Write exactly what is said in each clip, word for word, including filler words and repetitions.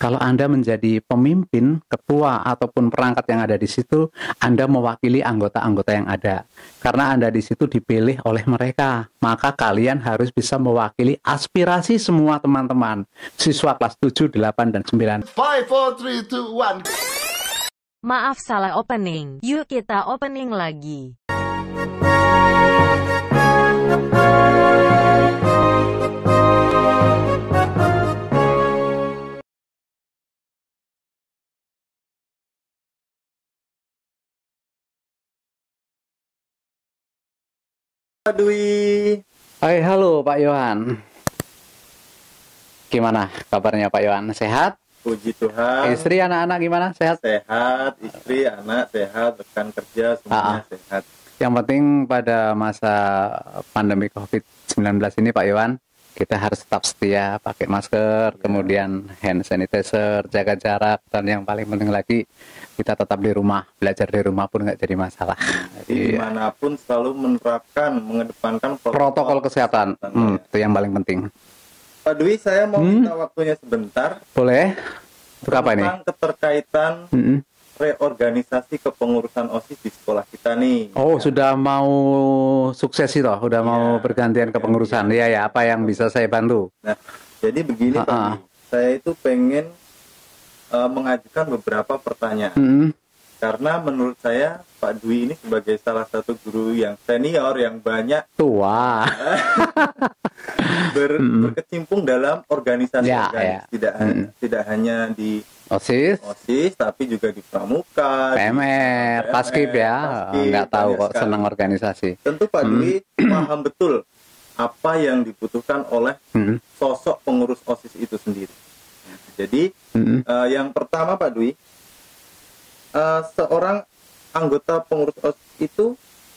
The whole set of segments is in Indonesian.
Kalau Anda menjadi pemimpin, ketua, ataupun perangkat yang ada di situ, Anda mewakili anggota-anggota yang ada. Karena Anda di situ dipilih oleh mereka, maka kalian harus bisa mewakili aspirasi semua teman-teman, siswa kelas tujuh, delapan, dan sembilan. five, four, three, two, one. Maaf salah opening. Yuk kita opening lagi. Pak Dwi. Hai, halo Pak Yohan. Gimana kabarnya Pak Yohan? Sehat? Puji Tuhan. Istri, anak-anak gimana? Sehat? Sehat, istri, anak sehat, rekan kerja semuanya Ah, sehat. Yang penting pada masa pandemi covid sembilan belas ini Pak Yohan, kita harus tetap setia, pakai masker, kemudian hand sanitizer, jaga jarak, dan yang paling penting lagi, kita tetap di rumah, belajar di rumah pun nggak jadi masalah. Jadi Iya. dimanapun selalu menerapkan, mengedepankan Protokol kesehatan, hmm, ya. itu yang paling penting. Pak Dwi, saya mau Hmm? minta waktunya sebentar Boleh? Untuk apa ini? tentang keterkaitan Mm-mm. reorganisasi kepengurusan OSIS di sekolah kita nih. Oh, sudah mau sukses itu, sudah mau Iya, bergantian kepengurusan. Iya ya, apa yang bisa saya bantu? Nah, jadi begini Pak Ha-ha. Dwi, saya itu pengen eh, mengajukan beberapa pertanyaan. Mm-mm. Karena menurut saya Pak Dwi ini sebagai salah satu guru yang senior yang banyak Tua. ber- Mm-mm. berkecimpung dalam organisasi Ya, organisasi. ya. Tidak, Mm-mm. tidak hanya di OSIS, OSIS tapi juga di Pramuka, P M R, di Paskib ya, Paskib, nggak tahu banyak kok sekali. senang organisasi. Tentu Pak Mm. Dwi paham betul apa yang dibutuhkan oleh Mm-mm. sosok pengurus OSIS itu sendiri. Jadi Mm-mm. eh, yang pertama Pak Dwi, eh, seorang anggota pengurus OSIS itu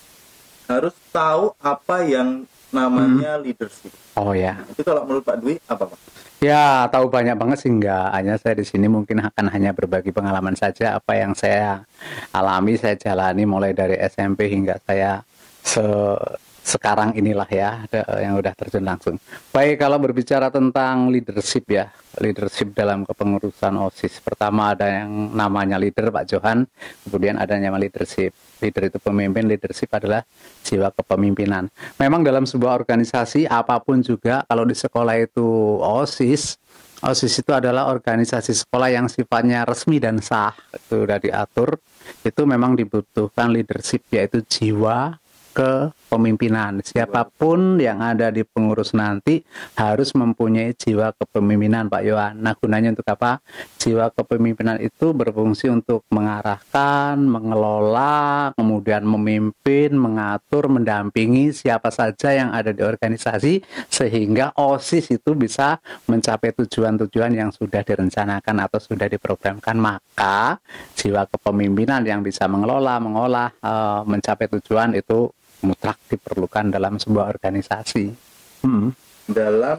harus tahu apa yang namanya leadership. Oh ya, Itu kalau menurut Pak Dwi apa Pak? ya tahu banyak banget sih nggak. Hanya saya di sini mungkin akan hanya berbagi pengalaman saja apa yang saya alami, saya jalani mulai dari S M P hingga saya se sekarang inilah ya ada- yang udah terjun langsung. Baik, kalau berbicara tentang leadership ya, leadership dalam kepengurusan OSIS. Pertama ada yang namanya leader Pak Johan, kemudian ada yang namanya leadership. Leader itu pemimpin, leadership adalah jiwa kepemimpinan. Memang dalam sebuah organisasi apapun juga kalau di sekolah itu OSIS, OSIS itu adalah organisasi sekolah yang sifatnya resmi dan sah. Itu sudah diatur. Itu memang dibutuhkan leadership yaitu jiwa kepemimpinan. Siapapun yang ada di pengurus nanti harus mempunyai jiwa kepemimpinan Pak Yohan. Nah, gunanya untuk apa? Jiwa kepemimpinan itu berfungsi untuk mengarahkan, mengelola, kemudian memimpin, mengatur, mendampingi siapa saja yang ada di organisasi sehingga OSIS itu bisa mencapai tujuan-tujuan yang sudah direncanakan atau sudah diprogramkan. Maka jiwa kepemimpinan yang bisa mengelola, mengolah, eh, mencapai tujuan itu mutlak diperlukan dalam sebuah organisasi. Hmm. Dalam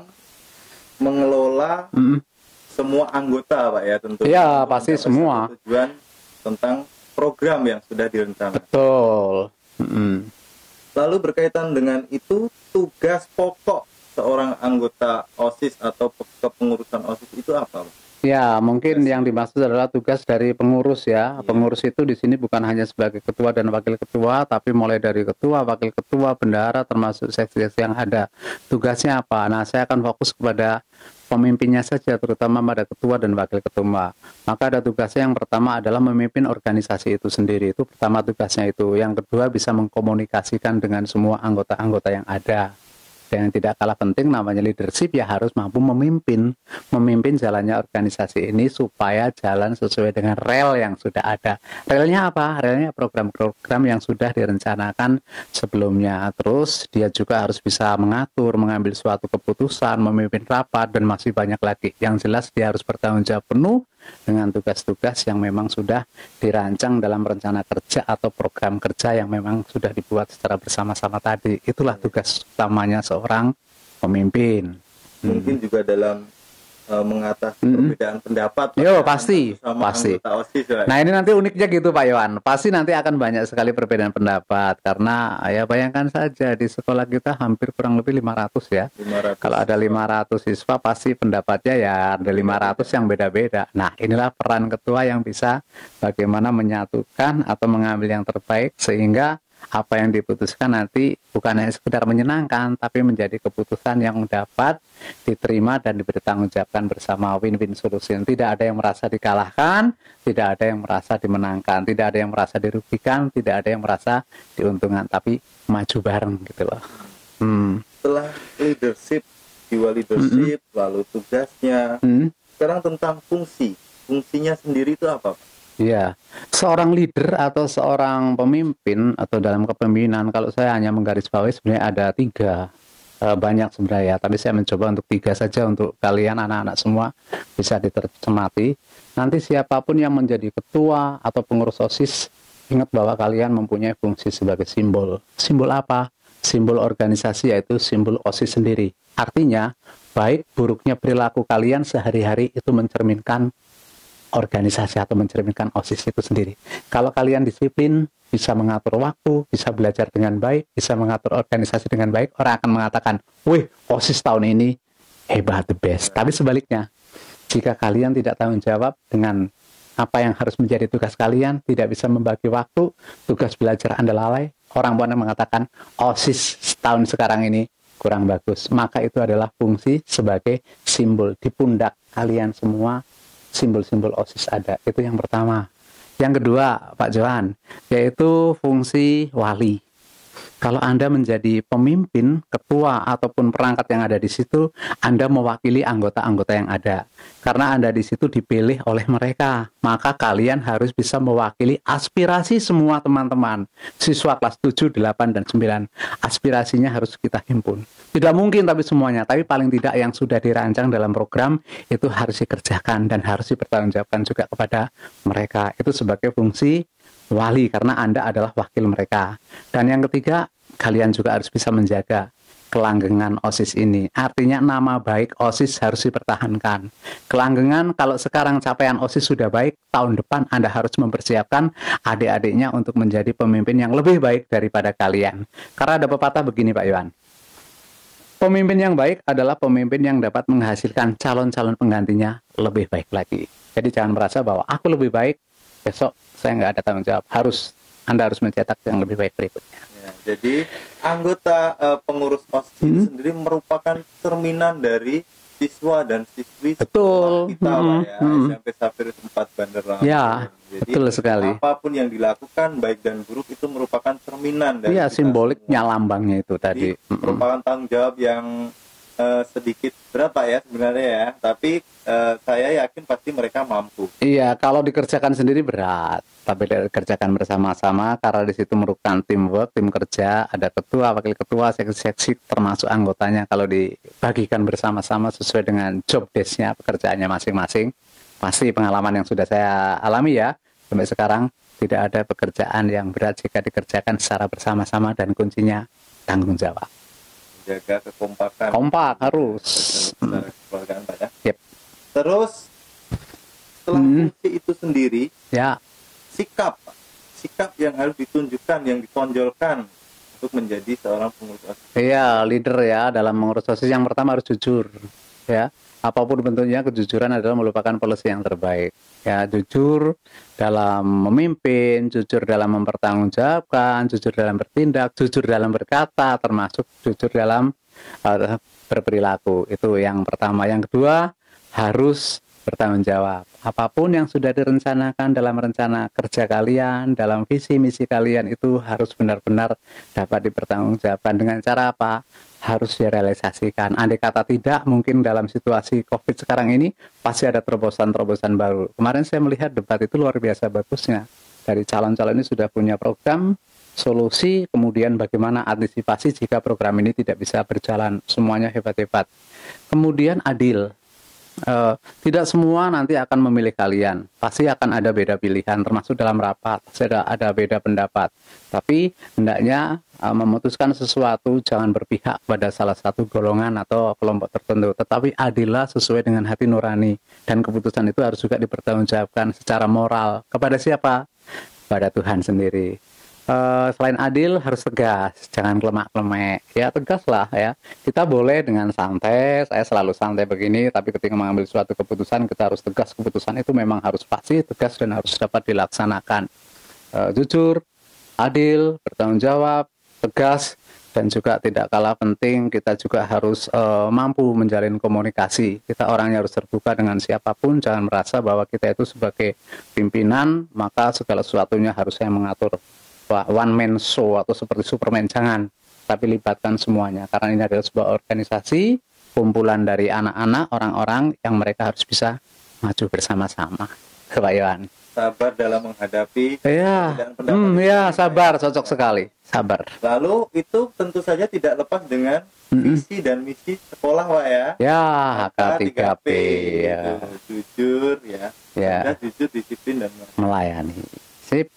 mengelola Hmm. semua anggota Pak ya tentu. Iya, Untuk pasti mencapai semua. satu tujuan tentang program yang sudah direncanakan. Betul. Hmm. Lalu berkaitan dengan itu, tugas pokok seorang anggota OSIS atau pe- kepengurusan OSIS itu apa Pak? Ya, mungkin yang dimaksud adalah tugas dari pengurus ya. Iya. Pengurus itu di sini bukan hanya sebagai ketua dan wakil ketua, tapi mulai dari ketua, wakil ketua, bendahara, termasuk seksi-seksi yang ada. Tugasnya apa? Nah, saya akan fokus kepada pemimpinnya saja, terutama pada ketua dan wakil ketua. Maka ada tugasnya yang pertama adalah memimpin organisasi itu sendiri. Itu pertama tugasnya itu. Yang kedua bisa mengkomunikasikan dengan semua anggota-anggota yang ada. Dan yang tidak kalah penting namanya leadership ya harus mampu memimpin memimpin jalannya organisasi ini supaya jalan sesuai dengan rel yang sudah ada. Relnya apa? Relnya program-program yang sudah direncanakan sebelumnya. Terus dia juga harus bisa mengatur, mengambil suatu keputusan, memimpin rapat dan masih banyak lagi. Yang jelas dia harus bertanggung jawab penuh dengan tugas-tugas yang memang sudah dirancang dalam rencana kerja atau program kerja yang memang sudah dibuat secara bersama-sama tadi. Itulah tugas utamanya seorang pemimpin. Mungkin juga dalam eh, mengatasi Mm-mm. perbedaan pendapat Pak, Yo, ya, pasti, antar sesama pasti. anggota OSIS, Pak. Nah ini nanti uniknya gitu Pak Yohan, pasti nanti akan banyak sekali perbedaan pendapat karena ya bayangkan saja di sekolah kita hampir kurang lebih lima ratus ya. lima ratus. Kalau ada lima ratus siswa pasti pendapatnya ya ada lima ratus yang beda-beda. Nah inilah peran ketua yang bisa bagaimana menyatukan atau mengambil yang terbaik sehingga apa yang diputuskan nanti bukan hanya sekedar menyenangkan tapi menjadi keputusan yang dapat diterima dan dipertanggungjawabkan bersama, win-win solution. Tidak ada yang merasa dikalahkan, tidak ada yang merasa dimenangkan, tidak ada yang merasa dirugikan, tidak ada yang merasa diuntungkan, tapi maju bareng gitu loh. Hmm. Setelah leadership, jiwa leadership, lalu tugasnya, Hmm. sekarang tentang fungsi. Fungsinya sendiri itu apa, Pak? Iya, seorang leader atau seorang pemimpin atau dalam kepemimpinan, kalau saya hanya menggarisbawahi sebenarnya ada tiga, e, banyak sebenarnya, tapi saya mencoba untuk tiga saja untuk kalian anak-anak semua bisa diterjemati. Nanti siapapun yang menjadi ketua atau pengurus OSIS, ingat bahwa kalian mempunyai fungsi sebagai simbol. Simbol apa? Simbol organisasi, yaitu simbol OSIS sendiri. Artinya, baik buruknya perilaku kalian sehari-hari itu mencerminkan organisasi atau mencerminkan OSIS itu sendiri. Kalau kalian disiplin, bisa mengatur waktu, bisa belajar dengan baik, bisa mengatur organisasi dengan baik, orang akan mengatakan, wih, OSIS tahun ini hebat, the best. Tapi sebaliknya, jika kalian tidak tanggung jawab dengan apa yang harus menjadi tugas kalian, tidak bisa membagi waktu, tugas belajar Anda lalai, orang pun mengatakan, OSIS tahun sekarang ini kurang bagus. Maka itu adalah fungsi sebagai simbol di pundak kalian semua. Simbol-simbol OSIS ada, itu yang pertama. Yang kedua, Pak Johan, yaitu fungsi wali. Kalau Anda menjadi pemimpin, ketua, ataupun perangkat yang ada di situ, Anda mewakili anggota-anggota yang ada. Karena Anda di situ dipilih oleh mereka, maka kalian harus bisa mewakili aspirasi semua teman-teman. Siswa kelas tujuh, delapan, dan sembilan. Aspirasinya harus kita himpun. Tidak mungkin tapi semuanya, tapi paling tidak yang sudah dirancang dalam program, itu harus dikerjakan dan harus dipertanggungjawabkan juga kepada mereka. Itu sebagai fungsi wali, karena Anda adalah wakil mereka. Dan yang ketiga, kalian juga harus bisa menjaga kelanggengan OSIS ini. Artinya nama baik OSIS harus dipertahankan. Kelanggengan, kalau sekarang capaian OSIS sudah baik, tahun depan Anda harus mempersiapkan adik-adiknya untuk menjadi pemimpin yang lebih baik daripada kalian. Karena ada pepatah begini Pak Iwan, pemimpin yang baik adalah pemimpin yang dapat menghasilkan calon-calon penggantinya lebih baik lagi. Jadi jangan merasa bahwa aku lebih baik, besok saya nggak ada tanggung jawab. Harus, Anda harus mencetak yang lebih baik berikutnya. Ya, jadi anggota uh, pengurus OSIS Hmm. sendiri merupakan cerminan dari siswa dan siswi Betul. sekolah kita, Hmm. Pak, ya. Hmm. S M P Safir empat Bandar Lampung. Ya, Jadi, betul sekali. apapun yang dilakukan baik dan buruk itu merupakan cerminan dari Iya, kita simboliknya semua. lambangnya itu tadi. Jadi, Mm-mm. merupakan tanggung jawab yang eh, sedikit berat Pak ya sebenarnya ya, tapi eh, saya yakin pasti mereka mampu. Iya, kalau dikerjakan sendiri berat, tapi dikerjakan bersama-sama karena di situ merupakan teamwork, tim kerja, ada ketua, wakil ketua, seksi-seksi termasuk anggotanya. Kalau dibagikan bersama-sama sesuai dengan job desk-nya, pekerjaannya masing-masing, pasti pengalaman yang sudah saya alami ya sampai sekarang, tidak ada pekerjaan yang berat jika dikerjakan secara bersama-sama dan kuncinya tanggung jawab. Jaga kekompakan. Kompak harus. Secara kekeluargaan Pak ya. Yep. Terus setelah Hmm. fungsi itu sendiri, Ya, sikap Pak. Sikap yang harus ditunjukkan, yang ditonjolkan untuk menjadi seorang pengurus OSIS. iya, leader ya dalam mengurus OSIS yang pertama harus jujur. Ya, apapun bentuknya kejujuran adalah merupakan polisi yang terbaik. Ya, jujur dalam memimpin, jujur dalam mempertanggungjawabkan, jujur dalam bertindak, jujur dalam berkata, termasuk jujur dalam uh, berperilaku. Itu yang pertama. Yang kedua, harus bertanggung jawab. Apapun yang sudah direncanakan dalam rencana kerja kalian, dalam visi misi kalian itu harus benar-benar dapat dipertanggungjawabkan. Dengan cara apa? Harus direalisasikan. Andai kata tidak, mungkin dalam situasi COVID sekarang ini pasti ada terobosan-terobosan baru. Kemarin saya melihat debat itu luar biasa bagusnya. Dari calon-calon ini sudah punya program, solusi, kemudian bagaimana antisipasi jika program ini tidak bisa berjalan. Semuanya hebat-hebat. Kemudian adil. Eh, tidak semua nanti akan memilih kalian. Pasti akan ada beda pilihan, termasuk dalam rapat. Pasti ada, ada beda pendapat. Tapi hendaknya eh, memutuskan sesuatu jangan berpihak pada salah satu golongan atau kelompok tertentu, tetapi adillah sesuai dengan hati nurani. Dan keputusan itu harus juga dipertanggungjawabkan secara moral. Kepada siapa? Pada Tuhan sendiri. Uh, selain adil harus tegas, jangan kelemak-kelemek. Ya tegaslah ya. Kita boleh dengan santai, saya selalu santai begini, tapi ketika mengambil suatu keputusan kita harus tegas. Keputusan itu memang harus pasti, tegas dan harus dapat dilaksanakan. Uh, jujur, adil, bertanggung jawab, tegas, dan juga tidak kalah penting kita juga harus uh, mampu menjalin komunikasi. Kita orangnya harus terbuka dengan siapapun, jangan merasa bahwa kita itu sebagai pimpinan maka segala sesuatunya harus saya mengatur. One man show atau seperti Superman, jangan, tapi libatkan semuanya karena ini adalah sebuah organisasi kumpulan dari anak-anak, orang-orang yang mereka harus bisa maju bersama-sama. Pak Yohan, sabar dalam menghadapi ya, perbedaan pendapat. hmm, ya sabar, cocok sekali, sabar. Lalu itu tentu saja tidak lepas dengan Mm-mm. visi dan misi sekolah, Pak ya. Ya, H K tiga P, ya, Itu, jujur ya, ya, Anda jujur, disiplin dan melayani. Sip.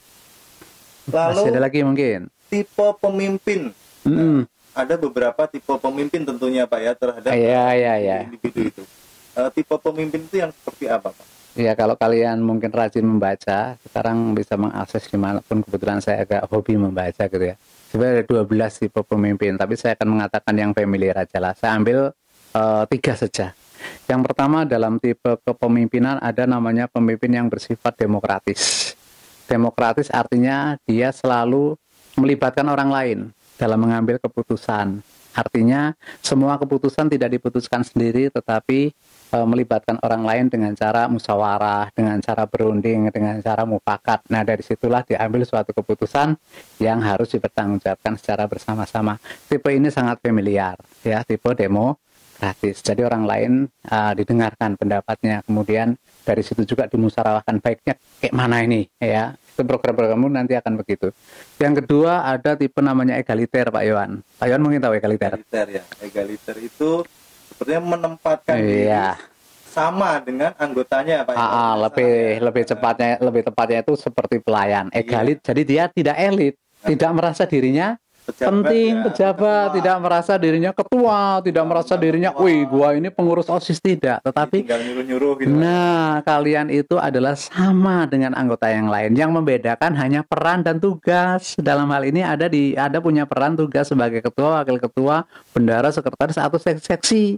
Lalu Masih ada lagi mungkin. tipe pemimpin. Mm-mm. Ada beberapa tipe pemimpin tentunya Pak ya terhadap Iya, iya, iya. individu itu. Eh, tipe pemimpin itu yang seperti apa Pak? Ya kalau kalian mungkin rajin membaca, sekarang bisa mengakses dimanapun, kebetulan saya agak hobi membaca gitu ya. Sebenarnya ada dua belas tipe pemimpin, tapi saya akan mengatakan yang familiar aja lah. Saya ambil uh, tiga saja. Yang pertama dalam tipe kepemimpinan ada namanya pemimpin yang bersifat demokratis. Demokratis artinya dia selalu melibatkan orang lain dalam mengambil keputusan. Artinya semua keputusan tidak diputuskan sendiri, tetapi e, melibatkan orang lain dengan cara musyawarah, dengan cara berunding, dengan cara mufakat. Nah dari situlah diambil suatu keputusan yang harus dipertanggungjawabkan secara bersama-sama. Tipe ini sangat familiar, ya, tipe demokratis. Jadi orang lain e, didengarkan pendapatnya, kemudian dari situ juga dimusyawarahkan baiknya kayak mana ini, ya. Itu program-programmu nanti akan begitu. Yang kedua ada tipe namanya egaliter, Pak Yohan. Pak Yohan mungkin tahu egaliter. Egaliter ya. Egaliter itu sepertinya menempatkan Iya. diri sama dengan anggotanya Pak. Ah, ah, lebih ya. lebih cepatnya lebih tepatnya itu seperti pelayan. Egalit. Jadi dia tidak elit, tidak merasa dirinya Pejabat penting, ya, pejabat, ketua. tidak merasa dirinya ketua, tidak merasa dirinya, wih, gua ini pengurus OSIS, tidak. Tetapi tinggal nyuruh-nyuruh gitu. nah, kalian itu adalah sama dengan anggota yang lain. Yang membedakan hanya peran dan tugas. Dalam hal ini ada di ada punya peran tugas sebagai ketua, wakil ketua, bendara, sekretaris atau seksi.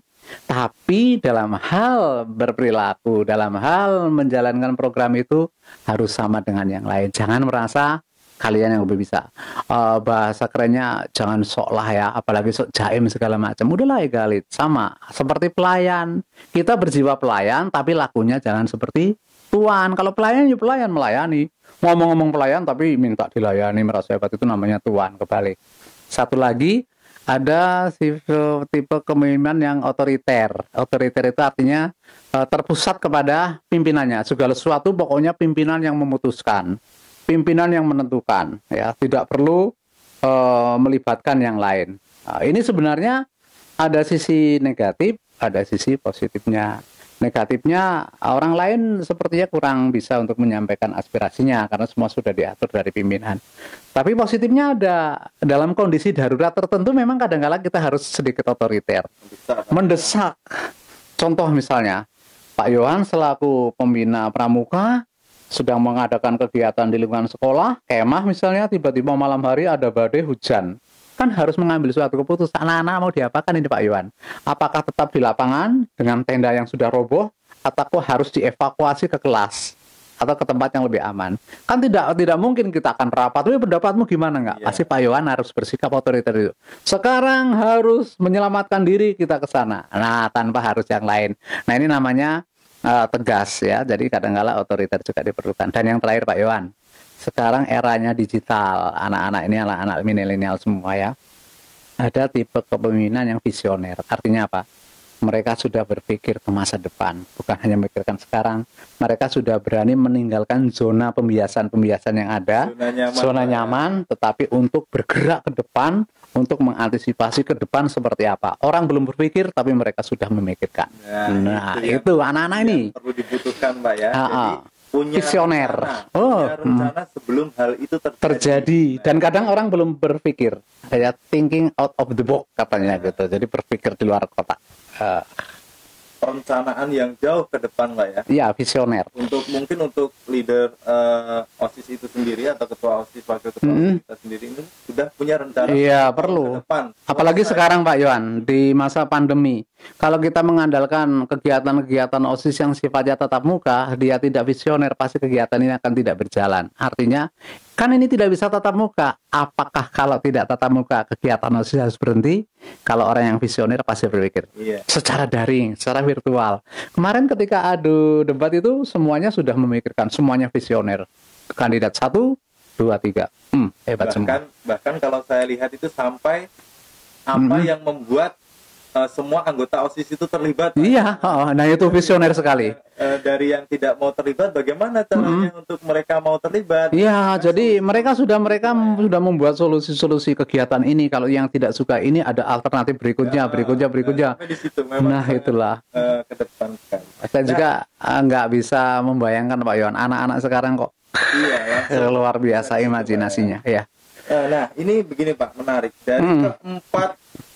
Tapi dalam hal berperilaku, dalam hal menjalankan program itu harus sama dengan yang lain. Jangan merasa kalian yang lebih bisa. Uh, bahasa kerennya jangan sok lah ya, apalagi sok jaim segala macam. Udahlah egalit, sama seperti pelayan. Kita berjiwa pelayan, tapi lakunya jangan seperti tuan. Kalau pelayan ya pelayan melayani. Ngomong-ngomong pelayan tapi minta dilayani, merasa hebat, itu namanya tuan, kebalik. Satu lagi ada tipe, tipe kepemimpinan yang otoriter. Otoriter itu artinya uh, terpusat kepada pimpinannya. Segala sesuatu pokoknya pimpinan yang memutuskan. Pimpinan yang menentukan, ya, tidak perlu uh, melibatkan yang lain. Nah, ini sebenarnya ada sisi negatif, ada sisi positifnya. Negatifnya orang lain sepertinya kurang bisa untuk menyampaikan aspirasinya karena semua sudah diatur dari pimpinan. Tapi positifnya ada, dalam kondisi darurat tertentu memang kadang-kadang kita harus sedikit otoriter, mendesak. Contoh misalnya, Pak Yohan selaku pembina pramuka sedang mengadakan kegiatan di lingkungan sekolah, kemah misalnya, tiba-tiba malam hari ada badai hujan. Kan harus mengambil suatu keputusan. Anak-anak mau diapakan ini Pak Yohan? Apakah tetap di lapangan dengan tenda yang sudah roboh, atau harus dievakuasi ke kelas atau ke tempat yang lebih aman? Kan tidak tidak mungkin kita akan rapat. Tapi pendapatmu gimana enggak? Iya. Pasti Pak Yohan harus bersikap otoriter itu. Sekarang harus menyelamatkan diri kita ke sana. Nah, tanpa harus yang lain. Nah, ini namanya Uh, tegas ya, jadi kadang-kala otoriter juga diperlukan. Dan yang terakhir Pak Yohan, sekarang eranya digital, anak-anak ini anak-anak milenial semua ya, ada tipe kepemimpinan yang visioner. Artinya apa? Mereka sudah berpikir ke masa depan, bukan hanya memikirkan sekarang. Mereka sudah berani meninggalkan zona pembiasan-pembiasan yang ada, Zona nyaman, zona nyaman, tetapi untuk bergerak ke depan, untuk mengantisipasi ke depan seperti apa. Orang belum berpikir tapi mereka sudah memikirkan. Nah, Nah, itu yang- itu anak-anak ini. yang perlu dibutuhkan, Pak ya. Ah, Jadi ah. punya Visioner. rencana, Oh, punya rencana sebelum hal itu terjadi. Terjadi dan kadang orang belum berpikir. Kayak thinking out of the box katanya gitu. Jadi berpikir di luar kotak. Eh, Perencanaan yang jauh ke depan, Pak ya. Iya, visioner. Untuk mungkin untuk leader eh, OSIS itu sendiri atau ketua OSIS, wakil ketua Mm-mm. OSIS kita sendiri ini sudah punya rencana Iya, ke perlu. depan. Apalagi Selesai. sekarang Pak Yohan, di masa pandemi. Kalau kita mengandalkan kegiatan-kegiatan OSIS yang sifatnya tatap muka, dia tidak visioner, pasti kegiatan ini akan tidak berjalan. Artinya, kan ini tidak bisa tatap muka. Apakah kalau tidak tatap muka, kegiatan OSIS harus berhenti? Kalau orang yang visioner pasti berpikir. Iya. Secara daring, secara virtual. Kemarin ketika adu debat itu, semuanya sudah memikirkan, semuanya visioner. Kandidat satu, dua, tiga. Hmm, hebat semua. bahkan bahkan kalau saya lihat itu sampai apa Mm-mm. yang membuat eh, semua anggota OSIS itu terlibat. Iya, oh, nah itu visioner sekali. Eh, dari yang tidak mau terlibat, bagaimana caranya untuk mereka mau terlibat? Iya, jadi mereka sudah mereka sudah membuat solusi-solusi kegiatan ini. Kalau yang tidak suka ini ada alternatif berikutnya, berikutnya, berikutnya. Sampai di situ memang Nah, sangat, itulah. eh, ke depan sekali. Saya juga ah, nggak bisa membayangkan Pak Yon, anak-anak sekarang kok Iya, langsung. luar biasa imajinasinya. Ya, Eh, Nah, ini begini Pak, menarik. Dari Mm. keempat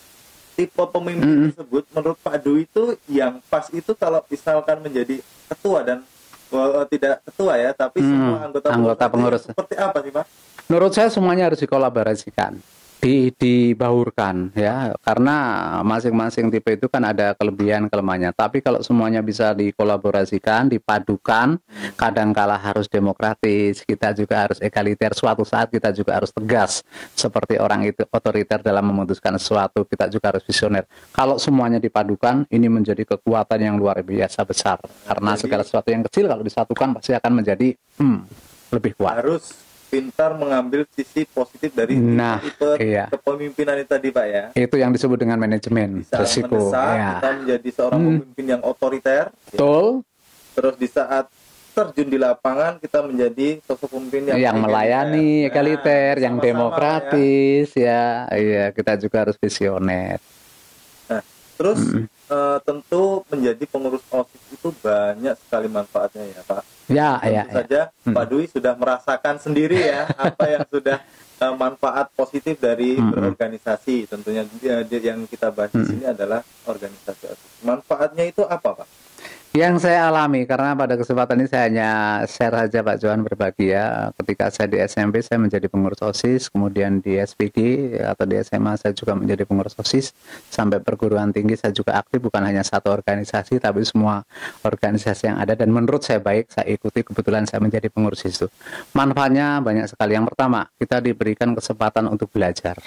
tipe pemimpin tersebut, menurut Pak Dwi itu yang pas itu kalau misalkan menjadi ketua dan well, tidak ketua ya, tapi Mm. semua anggota, Anggota pengurus. itu seperti apa sih Pak? menurut saya semuanya harus dikolaborasikan, di dibaurkan ya, karena masing-masing tipe itu kan ada kelebihan kelemahannya. Tapi kalau semuanya bisa dikolaborasikan, dipadukan, kadangkala harus demokratis, kita juga harus egaliter. Suatu saat kita juga harus tegas, seperti orang itu otoriter dalam memutuskan sesuatu, kita juga harus visioner. Kalau semuanya dipadukan, ini menjadi kekuatan yang luar biasa besar. Karena Jadi- segala sesuatu yang kecil kalau disatukan pasti akan menjadi hmm, lebih kuat. Harus pintar mengambil sisi positif dari Nah, tipe iya. kepemimpinan itu tadi Pak ya. Itu yang disebut dengan manajemen Bisa risiko. mendesak, Ya. kita menjadi seorang Hmm. pemimpin yang otoriter. ya. Betul, Terus di saat terjun di lapangan kita menjadi sosok pemimpin yang, yang melayani, Nah, egaliter, yang sama-sama, Pak, ya. demokratis, ya. Iya, kita juga harus visioner. Nah, terus Hmm. eh, tentu menjadi pengurus OSIS itu banyak sekali manfaatnya ya Pak. Ya, Tentu ya, ya. saja Hmm. Pak Dwi sudah merasakan sendiri ya apa yang sudah eh, manfaat positif dari Hmm. berorganisasi. Tentunya dia- dia- yang kita bahas di Hmm. sini adalah organisasi OSIS. Manfaatnya itu apa Pak? Yang saya alami, karena pada kesempatan ini saya hanya share saja Pak Johan, berbagi ya. Ketika saya di S M P saya menjadi pengurus OSIS, kemudian di S P G atau di S M A saya juga menjadi pengurus OSIS, sampai perguruan tinggi saya juga aktif, bukan hanya satu organisasi tapi semua organisasi yang ada, dan menurut saya baik, saya ikuti, kebetulan saya menjadi pengurus itu. Manfaatnya banyak sekali. Yang pertama, kita diberikan kesempatan untuk belajar.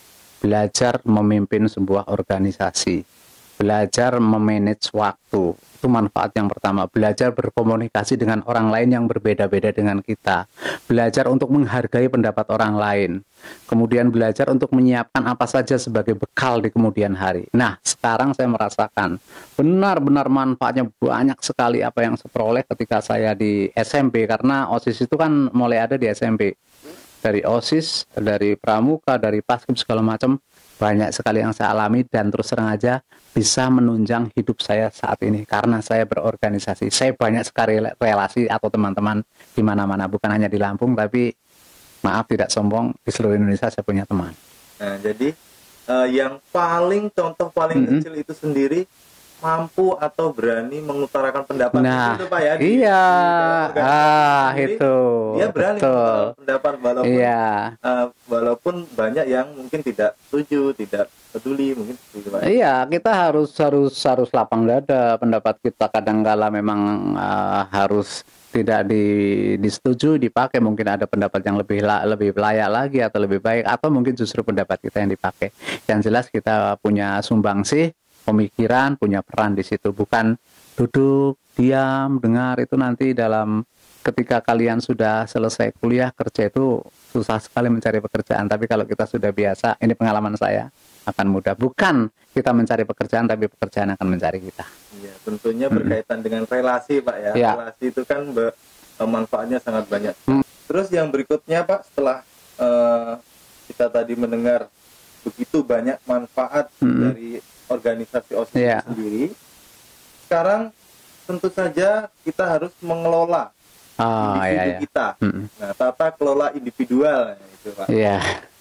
Belajar memimpin sebuah organisasi. Belajar memanage waktu, itu manfaat yang pertama. Belajar berkomunikasi dengan orang lain yang berbeda-beda dengan kita. Belajar untuk menghargai pendapat orang lain. Kemudian belajar untuk menyiapkan apa saja sebagai bekal di kemudian hari. Nah, sekarang saya merasakan benar-benar manfaatnya banyak sekali apa yang saya peroleh ketika saya di S M P. Karena OSIS itu kan mulai ada di S M P. Dari OSIS, dari Pramuka, dari Paskim, segala macam. Banyak sekali yang saya alami, dan terus terang aja bisa menunjang hidup saya saat ini karena saya berorganisasi. Saya banyak sekali relasi atau teman-teman di mana-mana, bukan hanya di Lampung, tapi maaf tidak sombong, di seluruh Indonesia saya punya teman. Nah, jadi eh, yang paling contoh paling Mm-mm. kecil itu sendiri mampu atau berani mengutarakan pendapat Nah, itu Pak ya. di- iya, di dalam organisasi ah sendiri, itu, dia berani betul, mengutarakan pendapat walaupun iya. eh, walaupun banyak yang mungkin tidak setuju, tidak peduli mungkin seperti itu Pak. Iya, kita harus harus harus lapang dada. Pendapat kita kadang-kala memang uh, harus tidak di, disetujui, dipakai. Mungkin ada pendapat yang lebih la, lebih layak lagi atau lebih baik, atau mungkin justru pendapat kita yang dipakai. Yang jelas kita punya sumbangsih, pemikiran, punya peran di situ. Bukan duduk, diam, dengar. Itu nanti dalam ketika kalian sudah selesai kuliah, kerja itu susah sekali mencari pekerjaan. Tapi kalau kita sudah biasa, ini pengalaman saya, akan mudah. Bukan kita mencari pekerjaan, tapi pekerjaan akan mencari kita. Iya, tentunya berkaitan dengan relasi Pak ya. Ya. Relasi itu kan be- manfaatnya sangat banyak. Hmm. Terus yang berikutnya Pak, setelah eh, kita tadi mendengar begitu banyak manfaat Mm-mm. dari organisasi OSIS Iya. itu sendiri. Sekarang tentu saja kita harus mengelola Oh, individu iya, iya. kita. Mm-mm. Nah, tata kelola individual itu, Pak. Iya.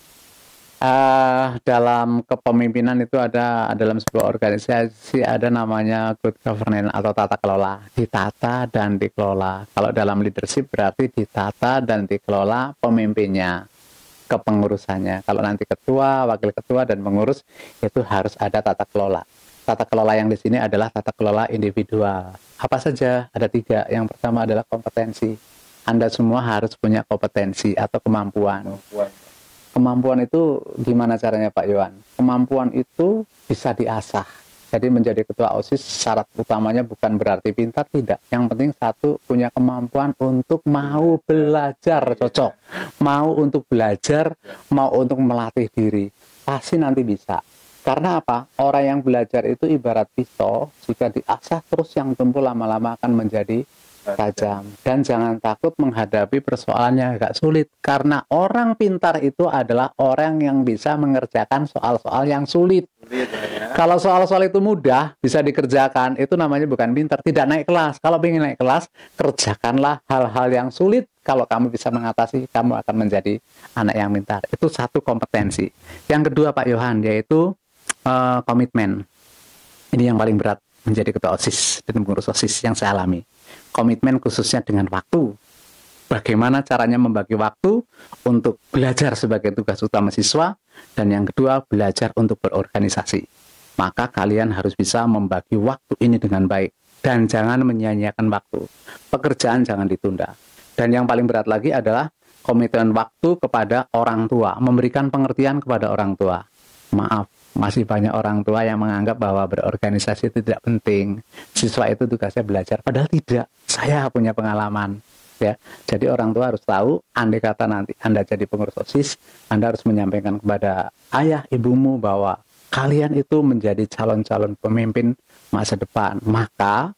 Eh, dalam kepemimpinan itu ada dalam sebuah organisasi ada namanya good governance atau tata kelola, ditata dan dikelola. Kalau dalam leadership berarti ditata dan dikelola pemimpinnya, kepengurusannya. Kalau nanti ketua, wakil ketua dan pengurus itu harus ada tata kelola. Tata kelola yang di sini adalah tata kelola individual. Apa saja? Ada tiga. Yang pertama adalah kompetensi. Anda semua harus punya kompetensi atau kemampuan. Kemampuan. Kemampuan itu gimana caranya Pak Yohan? Kemampuan itu bisa diasah. Jadi menjadi ketua OSIS syarat utamanya bukan berarti pintar, tidak. Yang penting satu, punya kemampuan untuk mau belajar, cocok. Mau untuk belajar, mau untuk melatih diri. Pasti nanti bisa. Karena apa? Orang yang belajar itu ibarat pisau, jika diasah terus yang tentu lama-lama akan menjadi tajam. Dan jangan takut menghadapi persoalan yang agak sulit, karena orang pintar itu adalah orang yang bisa mengerjakan soal-soal yang sulit. Sulit, ya. Kalau soal-soal itu mudah bisa dikerjakan, itu namanya bukan pintar, tidak naik kelas. Kalau ingin naik kelas, kerjakanlah hal-hal yang sulit. Kalau kamu bisa mengatasi, kamu akan menjadi anak yang pintar. Itu satu kompetensi. Yang kedua Pak Yohan, yaitu uh, komitmen. Ini yang paling berat menjadi ketua OSIS dan pengurus OSIS yang saya alami. Komitmen khususnya dengan waktu. Bagaimana caranya membagi waktu untuk belajar sebagai tugas utama siswa, dan yang kedua belajar untuk berorganisasi. Maka kalian harus bisa membagi waktu ini dengan baik dan jangan menyia-nyiakan waktu. Pekerjaan jangan ditunda. Dan yang paling berat lagi adalah komitmen waktu kepada orang tua, memberikan pengertian kepada orang tua. Maaf, masih banyak orang tua yang menganggap bahwa berorganisasi itu tidak penting. Siswa itu tugasnya belajar, padahal tidak. Saya punya pengalaman, ya. Jadi orang tua harus tahu, andai kata nanti Anda jadi pengurus OSIS, Anda harus menyampaikan kepada ayah ibumu bahwa kalian itu menjadi calon-calon pemimpin masa depan. Maka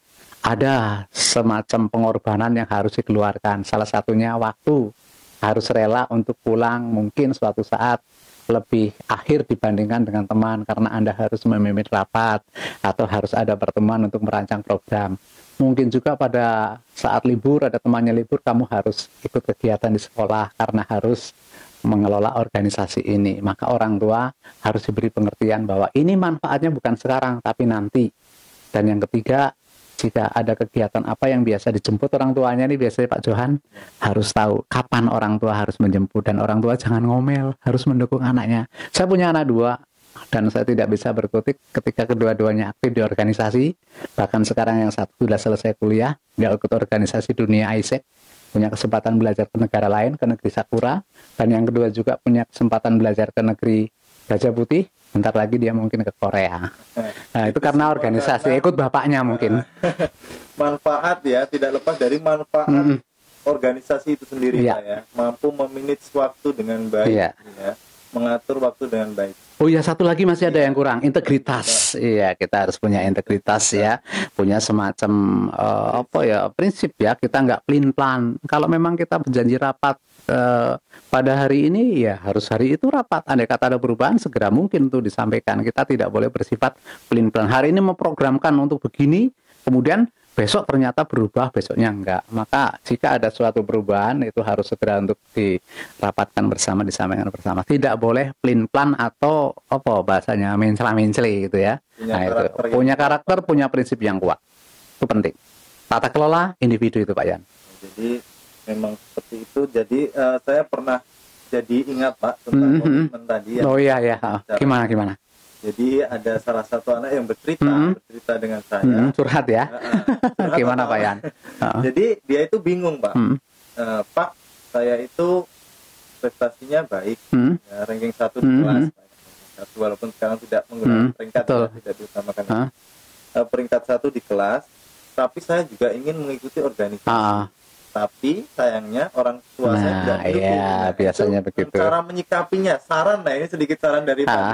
ada semacam pengorbanan yang harus dikeluarkan. Salah satunya waktu. Harus rela untuk pulang mungkin suatu saat lebih akhir dibandingkan dengan teman, karena Anda harus memimpin rapat atau harus ada pertemuan untuk merancang program. Mungkin juga pada saat libur, ada temannya libur, kamu harus ikut kegiatan di sekolah karena harus mengelola organisasi ini. Maka orang tua harus diberi pengertian bahwa ini manfaatnya bukan sekarang tapi nanti. Dan yang ketiga, jika ada kegiatan apa yang biasa dijemput orang tuanya, ini biasanya Pak Johan harus tahu kapan orang tua harus menjemput, dan orang tua jangan ngomel, harus mendukung anaknya. Saya punya anak dua dan saya tidak bisa berkutik ketika kedua-duanya aktif di organisasi. Bahkan sekarang yang satu sudah selesai kuliah, dia ikut organisasi dunia I S E C, punya kesempatan belajar ke negara lain, ke negeri Sakura, dan yang kedua juga punya kesempatan belajar ke negeri Gajah Putih. Bentar lagi dia mungkin ke Korea. Nah, itu karena organisasi, ikut bapaknya mungkin. Manfaat ya, tidak lepas dari manfaat Mm-mm. organisasi itu sendiri, Iya. Pak, ya. Mampu memanage waktu dengan baik, Iya. ya. Mengatur waktu dengan baik. Oh ya, satu lagi masih ada yang kurang, integritas. Iya, kita harus punya integritas ya, punya semacam eh, apa ya, prinsip ya. Kita nggak pelin-pelan. Kalau memang kita berjanji rapat eh, pada hari ini, ya harus hari itu rapat. Andai kata ada perubahan, segera mungkin tuh disampaikan. Kita tidak boleh bersifat pelin-pelan. Hari ini memprogramkan untuk begini, kemudian besok ternyata berubah, besoknya enggak. Maka jika ada suatu perubahan, itu harus segera untuk dirapatkan bersama, disampaikan bersama. Tidak boleh pelin-pelan atau apa bahasanya, mencela-menceli gitu ya. Punya Nah, itu karakter yang punya karakter, punya prinsip yang kuat. Itu penting. Tata kelola individu itu Pak Yan. Jadi memang seperti itu. Jadi eh, saya pernah jadi ingat Pak tentang Mhm. komitmen tadi ya. Oh iya ya, gimana gimana? Jadi ada salah satu anak yang bercerita, Mhm. bercerita dengan saya. Hmm, curhat ya. Heeh. Curhat Gimana apa? Pak Yan? Heeh. Jadi dia itu bingung Pak. Hmm. Eh, Pak, saya itu prestasinya baik, Hmm. ya, ranking satu di Mhm. kelas, Pak. Satu, walaupun sekarang tidak menggunakan Hmm, peringkat, betul. ya, tidak diutamakan. Hah? Eh, peringkat satu di kelas, tapi saya juga ingin mengikuti organisasi. Ah, Tapi sayangnya orang tua saya Nah, tidak mendukung. iya, Nah, biasanya itu begitu. cara menyikapinya, saran, nah ini sedikit saran dari Pak Ah. Dwi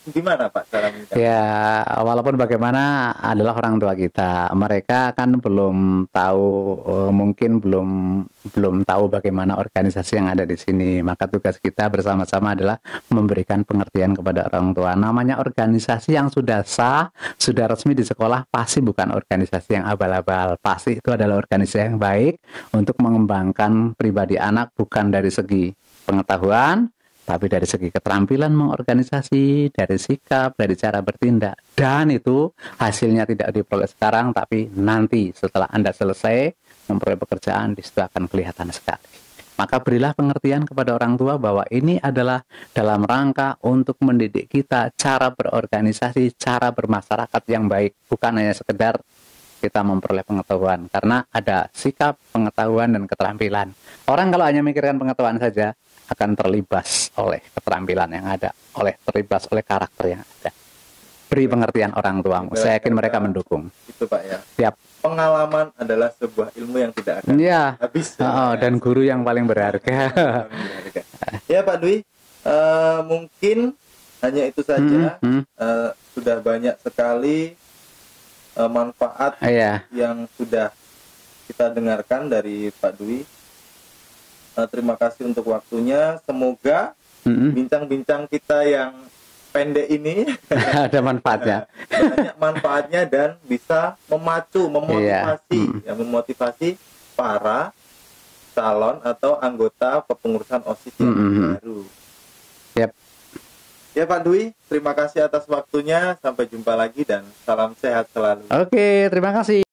gimana Pak cara menyikapi? Ya, walaupun bagaimana adalah orang tua kita, mereka kan belum tahu, eh, mungkin belum belum tahu bagaimana organisasi yang ada di sini. Maka tugas kita bersama-sama adalah memberikan pengertian kepada orang tua. Namanya organisasi yang sudah sah, sudah resmi di sekolah, pasti bukan organisasi yang abal-abal. Pasti itu adalah organisasi yang baik untuk mengembangkan pribadi anak, bukan dari segi pengetahuan, tapi dari segi keterampilan mengorganisasi, dari sikap, dari cara bertindak. Dan itu hasilnya tidak diperoleh sekarang, tapi nanti setelah Anda selesai memperoleh pekerjaan, di situ akan kelihatan sekali. Maka berilah pengertian kepada orang tua bahwa ini adalah dalam rangka untuk mendidik kita cara berorganisasi, cara bermasyarakat yang baik, bukan hanya sekedar kita memperoleh pengetahuan, karena ada sikap, pengetahuan, dan keterampilan. Orang kalau hanya memikirkan pengetahuan saja akan terlibas oleh keterampilan yang ada, oleh terlibas oleh karakter yang ada. Beri pengertian orang tuamu, saya yakin mereka mendukung. Itu Pak ya. Siap. Pengalaman adalah sebuah ilmu yang tidak akan Ya. habis. Oh, ya. dan guru yang paling berharga. Ya Pak Dwi, eh, mungkin hanya itu saja. Hmm, hmm. Eh, sudah banyak sekali eh, manfaat Iya. yang sudah kita dengarkan dari Pak Dwi. Eh, terima kasih untuk waktunya. Semoga Mm-mm. bincang-bincang kita yang pendek ini Ada manfaatnya. banyak manfaatnya dan bisa memacu, memotivasi, Iya. ya, memotivasi para calon atau anggota kepengurusan OSIS yang Mm-mm. baru. Yap. Ya Pak Dwi, terima kasih atas waktunya. Sampai jumpa lagi dan salam sehat selalu. Oke, terima kasih.